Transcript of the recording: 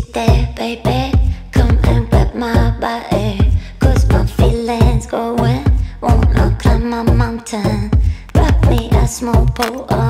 there, baby? Come and grab my body, 'cause my feelings going. Wanna climb my mountain, grab me a small boat.